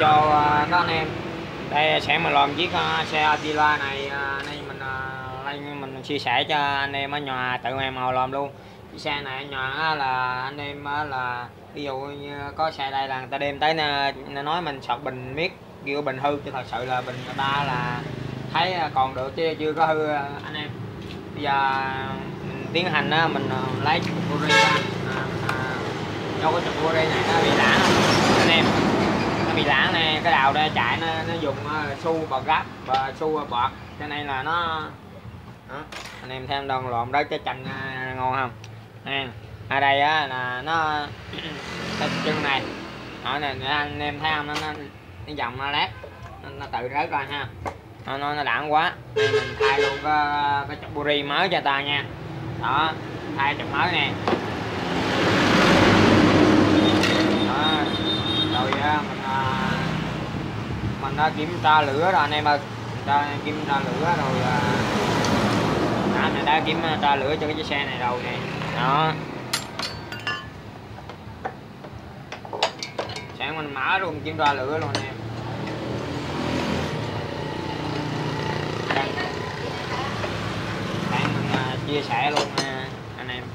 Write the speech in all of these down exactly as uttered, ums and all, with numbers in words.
cho uh, các anh em. Đây sẽ mà làm chiếc uh, xe Attila này, uh, đây mình uh, lên mình chia sẻ cho anh em ở nhà tự em màu làm luôn. Cái xe này ở nhà là anh em là ví dụ như có xe đây là người ta đem tới nó nói mình sọt bình miết kêu bình hư, chứ thật sự là bình người ta là thấy còn được chứ chưa có hư anh em. Bây giờ mình tiến hành á, mình lấy chục buri ra, à, à, cho cái chục buri này nó bị lãng anh em, nó bị lãng nè, cái đầu đây chạy nó, nó dùng su bọt gáp và su bọt cho nên là nó đó. Anh em thêm đồng lộn đó cái chanh ngon không à, ở đây á là nó cái chân này ở này anh em thấy không, nó nó, nó dòng nó lát nó, nó tự rớt ra ha, nó nó, nó đạn quá nên mình thay luôn cái, cái chục buri mới cho ta nha. Đó, thay chục mới nè. Đó, rồi mình mình đã kiểm tra lửa rồi anh em ơi, ta kiểm tra lửa rồi đã, mình đã kiểm tra lửa cho cái chiếc xe này rồi nè. Đó, sáng mình mở luôn kiểm tra lửa luôn nè. Bạn mình uh, chia sẻ luôn uh, anh em.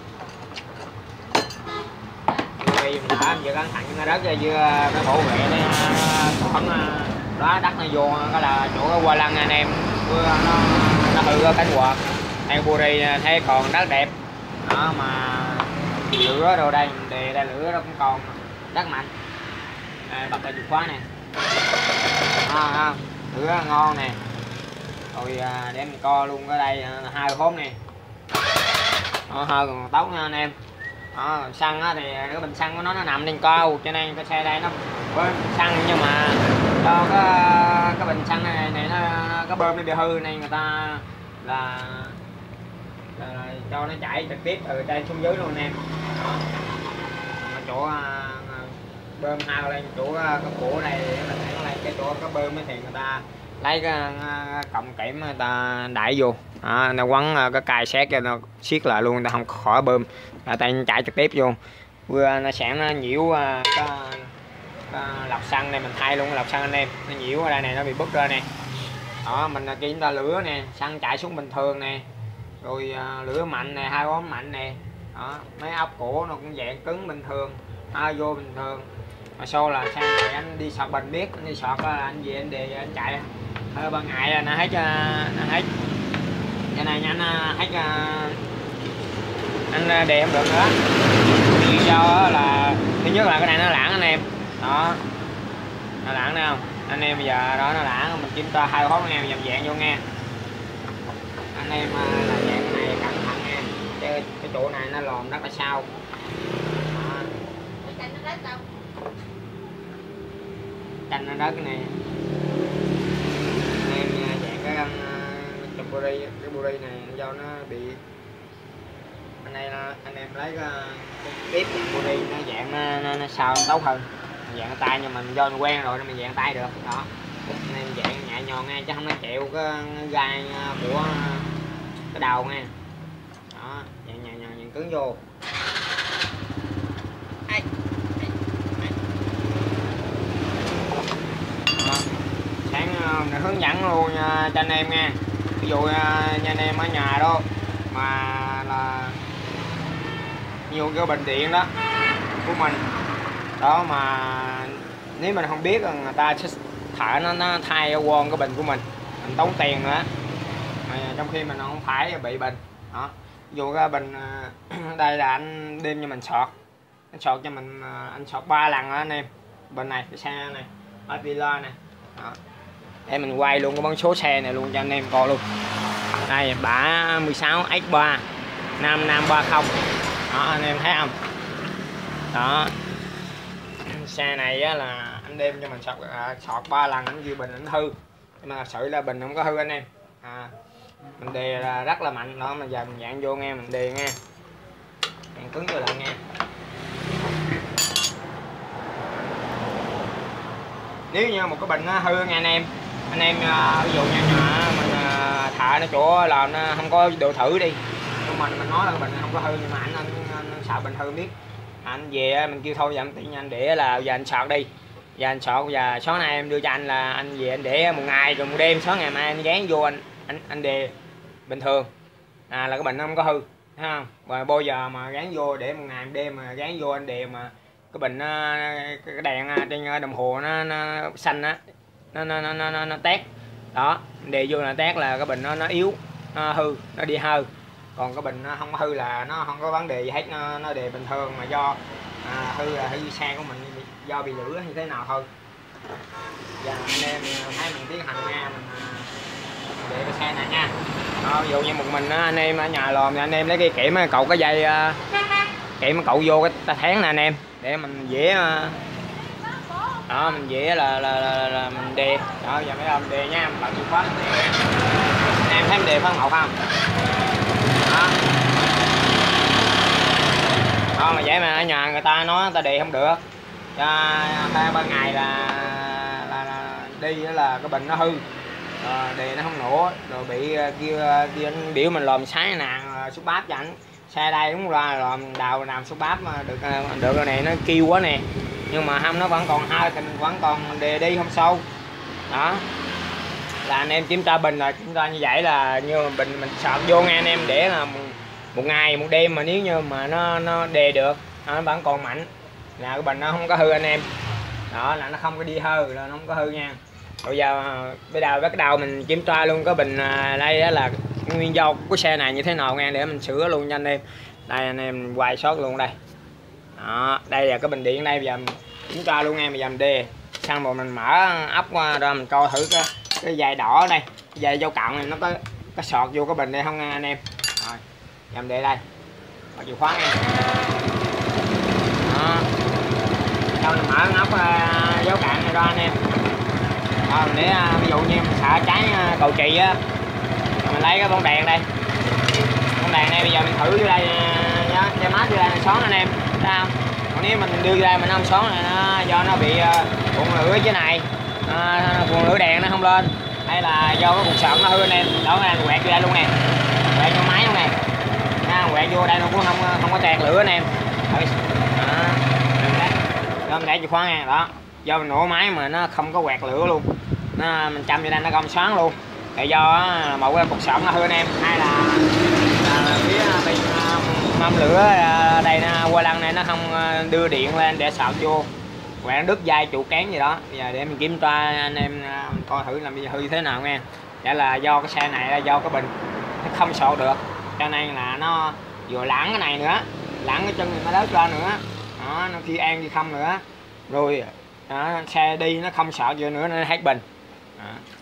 Bây giờ mình đã vừa cẩn thận cái đất vừa cái bảo vệ cái khoảng uh, đó đất nó vô cái là chỗ cái qua lăng anh em, vừa nó nó hư cái cánh quạt. Theo buri thấy còn rất đẹp. Đó mà lửa đâu đây mình đề ra lửa nó cũng còn rất mạnh. À, bật cái chìa khóa nè. À, à, lửa ngon nè. Rồi à, để mình co luôn cái đây à, hai hốp nè. Đó, hơi còn tấu nha anh em. Đó, xăng á, thì cái bình xăng của nó nó nằm trên cao cho nên cái xe đây nó bơm xăng, nhưng mà cho cái cái bình xăng này này nó cái bơm nó bị hư nên người ta là, là, là cho nó chạy trực tiếp từ trên xuống dưới luôn anh em. Đó. Chỗ à, bơm hao lên chỗ cái cổ này là thẳng lên cái chỗ cái bơm thì người ta lấy cái cọng kẽm người ta đẩy vô. Đó, nó quấn cái cài xét cho nó siết lại luôn, người ta không khỏi bơm, là tay chạy trực tiếp vô. Vừa nó sẽ nó nhiễu cái, cái lọc xăng này mình thay luôn cái lọc xăng anh em, nó nhiễu ở đây này nó bị bứt ra nè. Đó, mình kiểm tra lửa nè, xăng chạy xuống bình thường nè, rồi à, lửa mạnh nè, hai bóng mạnh nè. Đó, mấy ốc cổ nó cũng dạng cứng bình thường, hai vô bình thường. Mà sau là sang này anh đi sọt bình biết, anh đi sọt là anh về anh đề anh chạy hơi ban ngày là nó hết nó hết cái này nha, anh hết anh đề không được nữa. Lý do là thứ nhất là cái này nó lãng anh em. Đó, nó lãng thấy không anh em, bây giờ đó nó lãng mình kiểm tra hai hốt anh em dầm dạng vô nghe anh em, là dạng này cẩn thận nha, cái, cái chỗ này nó lòm rất là sao. Canh nó đất này anh em dạng cái chục buri, cái buri này do nó bị anh đây anh em lấy cái tiếp buri nó dạng nó, nó, nó sao tốt hơn dạng tay, nhưng mình do mình quen rồi nên mình dạng tay được. Đó nên dạng nhẹ nhàng nghe chứ không nó chịu cái gai của cái đầu nghe. Đó, dạng nhẹ nhàng dạng cứng vô. Sáng mình hướng dẫn luôn nha, cho anh em nha. Ví dụ nha anh em ở nhà đó mà là nhiều cái bình điện đó của mình đó, mà nếu mình không biết là người ta sẽ thợ nó, nó thay quon cái bình của mình mình tốn tiền nữa, mà trong khi mình không phải bị bình. Đó, ví dụ cái bình đây là anh đem cho mình sọt, anh sọt cho mình anh sọt ba lần đó anh em. Bình này cái xe này Attila này. Đó, để mình quay luôn cái bắn số xe này luôn cho anh em coi luôn. Đây bả mười sáu x ba năm năm ba không. Đó anh em thấy không. Đó, xe này á, là anh đem cho mình sọt à, sọt ba lần anh ghi bình anh hư, nhưng mà thật sự là bình không có hư anh em. À, mình đề là rất là mạnh. Đó, mà giờ mình dạng vô nghe, mình đề nghe càng cứng vô lại nghe. Nếu như một cái bình nó hư nha anh em, anh em ví dụ như mình thợ nó chỗ làm nó không có độ thử đi, nhưng mình mình nói là bình không có hư, nhưng mà anh, anh, anh sợ bình hư biết, anh về mình kêu thôi giờ anh tiện anh để là giờ anh sọt đi, Giờ anh sọt, giờ số này em đưa cho anh là anh về anh để một ngày rồi một đêm, số ngày mai anh gán vô anh anh anh đề bình thường à, là cái bình nó không có hư, thấy không? Và bao giờ mà gán vô để một ngày một đêm mà gán vô anh đề mà cái bình nó, cái đèn trên đồng hồ nó, nó xanh á, nó nó, nó nó nó tét đó, đề vô là tét là cái bình nó nó yếu, nó hư, nó đi hư. Còn cái bình nó không có hư là nó không có vấn đề gì hết, nó, nó đề bình thường, mà do à, hư là hư xe của mình do bị lửa như thế nào thôi. Giờ anh em thấy mình tiến hành nha, mình để cái xe này nha. Đó, ví dụ như một mình anh em ở nhà lòm thì anh em lấy cái kẽm cậu cái dây kẽm cậu vô cái ta tháng nè anh em, để mình dễ đó, mình dễ là là, là, là mình đề đó. Giờ mấy ông đề nha, mình bật chìa khóa anh em thấy mình đề phân một không đó. Đó mà vậy mà ở nhà người ta nói người ta đề không được, cho hai ba ngày là, là, là đi là cái bình nó hư, à, đề nó không nổ, rồi bị kia kia anh biểu mình làm sái nàng xúc báp cho ảnh. Xe đây đúng ra làm đào làm xúc báp mà được được rồi này, nó kêu quá nè, nhưng mà không, nó vẫn còn hai thì mình vẫn còn đề đi không sâu đó. Là anh em kiểm tra bình là kiểm tra như vậy là như bình mình sọt vô nghe anh em, để là một, một ngày một đêm mà nếu như mà nó nó đề được, nó vẫn còn mạnh là cái bình nó không có hư anh em, đó là nó không có đi hư, là nó không có hư nha. Bây giờ bây giờ bắt đầu mình kiểm tra luôn cái bình đây đó, là nguyên do của xe này như thế nào nghe, để mình sửa luôn cho anh em. Đây anh em quay shot luôn đây đó, đây là cái bình điện đây. Bây giờ mình kiểm tra luôn nghe, bây giờ mình đề xong rồi mình mở ốc ra mình coi thử cái cái dây đỏ đây, cái dây dao cạo này nó có có sọt vô cái bình đây không nghe anh em. Rồi giờ mình để đây, mở chìa khóa nha đó. Xong mình mở ốc uh, dao cạo này ra anh em. Rồi để uh, ví dụ như mình sợ cháy uh, cầu chì á, mình lấy cái bóng đèn đây, bóng đèn này bây giờ mình thử vô đây nhá, che mát vô đây này xón anh em, thấy không? Còn nếu mình đưa vô đây mình không xón này, nó do nó bị uh, cuộn lửa chứ này, uh, cuộn lửa đèn nó không lên, hay là do cái cục sọt nó hư anh em. Đó anh quẹt vô đây luôn nè, quẹt vô máy luôn nè, à, quẹt vô đây nó cũng không không có tẹt lửa anh em. Đó, đó mình để chìa khóa nha đó, do mình nổ máy mà nó không có quẹt lửa luôn, nó mình châm vô đây nó không sáng luôn, tại do một cái cục sọt nó hư anh em, hay là, là phía bên mâm lửa đây nó qua lăng này nó không đưa điện lên để sọt vô, quẹt đứt dây trụ cán gì đó. Bây giờ để mình kiểm tra anh em coi thử là bây giờ hư như thế nào nha. Vậy là do cái xe này là do cái bình nó không sọt được, cho nên là nó vừa lãng cái này nữa, lãng cái chân nó đớt ra nữa đó, nó khi an đi không nữa, rồi đó, xe đi nó không sọt vô nữa nên hết bình đó.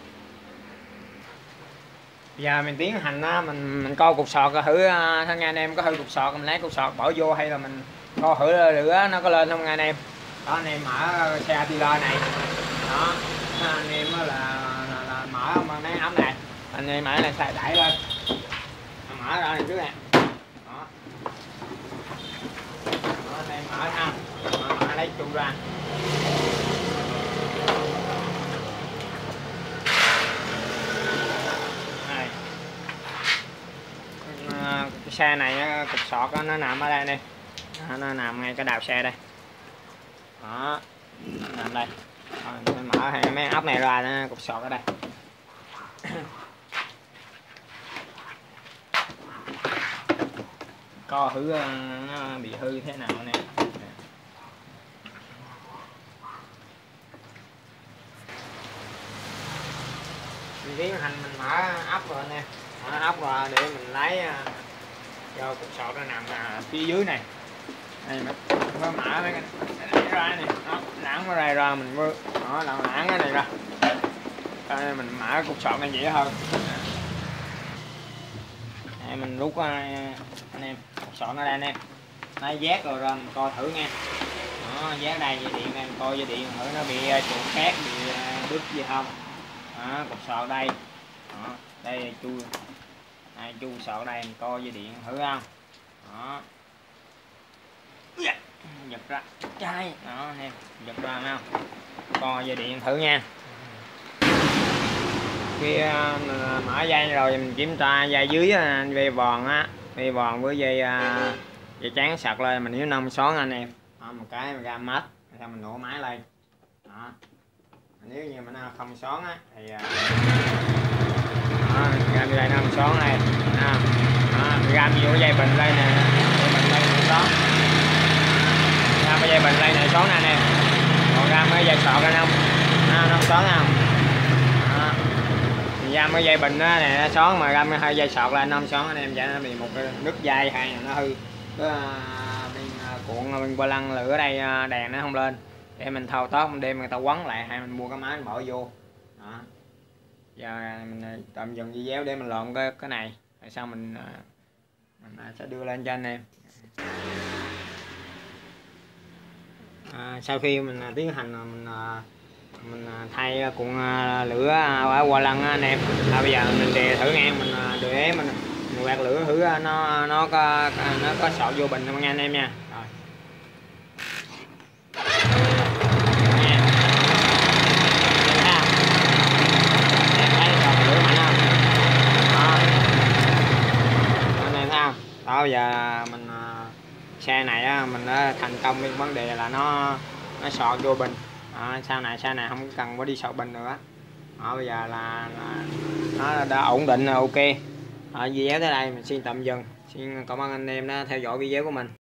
Bây giờ mình tiến hành á, mình mình coi cục sọt thử thằng anh em có hư cục sọt, mình lấy cục sọt bỏ vô, hay là mình coi thử lửa nó có lên không anh em. Đó anh em mở xe Attila này đó, anh em là, là, là mở mấy ống này, anh em mở này xài đẩy lên, mở ra này trước nè đó. Đó anh em mở ha, mở, mở lấy chung ra. Cái xe này cục sọt nó nằm ở đây nè, nó nằm ngay cái đào xe đây đó, nằm đây. Rồi, mở mấy ốc này ra, cục sọt ở đây. Coi thử nó bị hư thế nào nè. Mình tiến hành mình mở ốc rồi nè, mở ốc rồi để mình lấy cho cục sọt nó nằm à, phía dưới này. Đây mình mới mở mấy cái này ra này, đó, lãng cái này ra mình mới đó, lãng lãng cái này ra. Đây mình mở cục sọt này dễ hơn. Đây mình rút anh em cục sọt nó đây anh em, lấy giác rồi ra mình coi thử nha. Đó, giác đây dây điện em coi dây điện thử nó bị trụ cát, bị đứt gì không. Đó, cục sọt đây. Đó, đây là chui. Đây chui sọt đây mình coi dây điện thử không. Đó. Giật ra chai đó em, giật ra không, coi dây điện thử nha. Khi uh, mở dây rồi mình kiểm tra dây dưới uh, dây vòn á, dây vòn với dây uh, dây trắng sạc lên, mình nếu nông xón anh em đó, một cái ra mất, xong mình nổ máy lên đó. Đó. Nếu như mà nó không xoắn á thì đó, gam vô đây nó không xoắn này đó. Đó, gam vô cái dây bình đây nè, dây bình đây không xoắn, gam cái dây bình đây này xoắn nè nè, còn gam cái dây sọt đây không, nó không xoắn không. Đó. Gam cái dây bình đó này nó xoắn, mà gam hai dây sọt lên nó không xoắn anh em, vậy nó bị một cái đứt dây hay nó hư. Cái bên cuộn bên ba lăng lửa ở đây đèn nó không lên, để mình thao tác mình đem người ta quấn lại, hay mình mua cái máy mình bỏ vô. Đó. Giờ mình tạm dừng video để mình lộn cái cái này, rồi sau mình mình sẽ đưa lên cho anh em. À, sau khi mình tiến hành mình mình thay cuộn lửa ở qua lăng anh em, à, bây giờ mình đè thử ngang, mình để mình, mình quạt lửa thử nó nó có nó có sọt vô bình không nha anh em nha. Rồi. Đó, giờ mình xe này á, mình đã thành công cái vấn đề là nó nó sọt vô bình. Đó, sau này xe này không cần phải đi sọt bình nữa. Đó, bây giờ là, là nó đã ổn định là ok. Ở video tới đây mình xin tạm dừng, xin cảm ơn anh em đã theo dõi video của mình.